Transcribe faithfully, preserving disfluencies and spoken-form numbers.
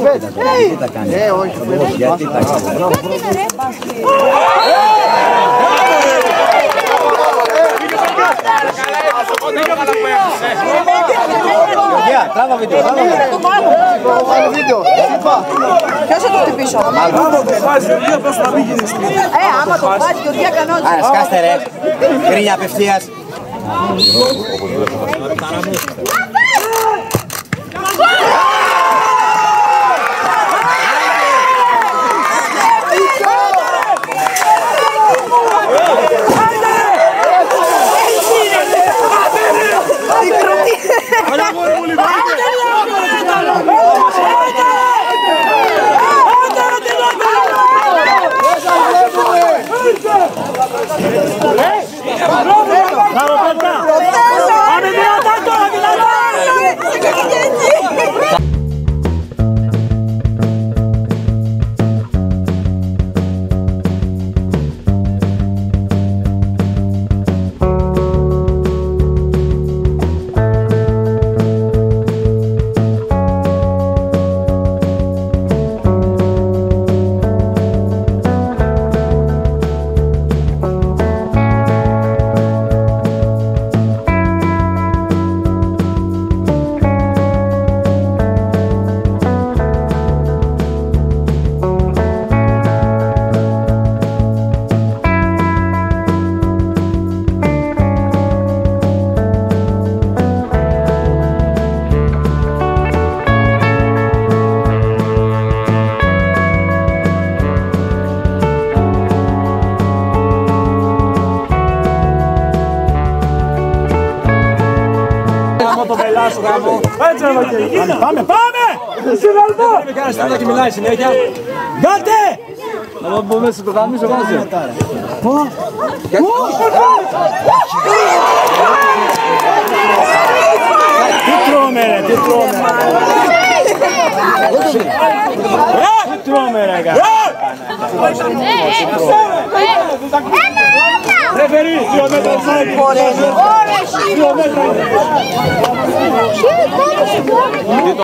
Τι τα κάνει. Ε, όχι. Γιατί τα κάνει. Γεια, τράβα βίντεο. Τράβα βίντεο. Ποιος θα το χτυπήσω. Άμα το βάζει, Γεωργία, πώς θα μην γίνεις. Ε, άμα το βάζει, Γεωργία κανόνισε. Άρα, σκάστε ρε. Γκρίνια απευθείας. Πάμε, πάμε! Συναλτώ! Μην κάνεις τίποτα και μιλάει συνέχεια. Γκάτε! Να μπορούμε να σε το γαμίσω βάζε. Τι τρώμε ρε, τι τρώμε. Τι τρώμε ρε, γάτε. Ρεφερί, δύο μέτρα σάιπι. Δύο μέτρα.